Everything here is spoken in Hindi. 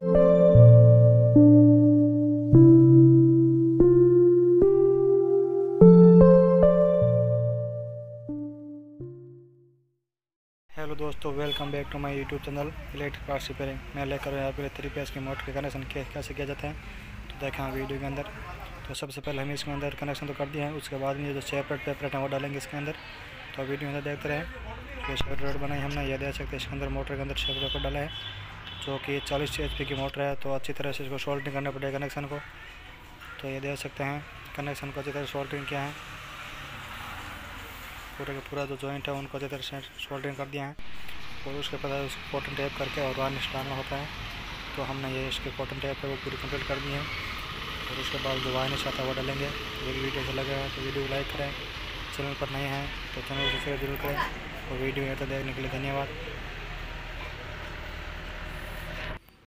हेलो दोस्तों, welcome back to my YouTube channel electric parts repairing. मैं लेकर यहाँ पर 3 फेस की मोटर के कनेक्शन कैसे किया जाता है तो देखें वीडियो के अंदर। तो सबसे पहले हम इसके अंदर कनेक्शन तो कर दिए हैं, उसके बाद में ये जो सेपरेट पेपरेट है वो डालेंगे इसके अंदर। तो वीडियो में देखते रहें। तो सेपरेट बनाई हमने, ये देख सकते हैं इसके अंदर मोटर के अंदर सेपरेट पेपर डाला है जो कि 40 HP की मोटर है। तो अच्छी तरह से इसको सोल्डरिंग करना पड़ेगा कनेक्शन को। तो ये देख सकते हैं कनेक्शन को अच्छी तरह सोल्डरिंग किया है, पूरे का पूरा जो जॉइंट है उनको अच्छी तरह से सोल्डरिंग कर दिया है। और उसके बाद उसको कॉटन टेप करके और वार्निश डालना होता है। तो हमने ये इसके कॉटन टेप है वो पूरी कंप्लीट कर दी है। और उसके बाद जो वार्निश आता है वो डालेंगे। यदि वीडियो अच्छा लगे तो वीडियो को लाइक करें, चैनल पर नए हैं तो चैनल को सब्सक्राइब जरूर करें। और वीडियो यहाँ तक देखने के लिए धन्यवाद।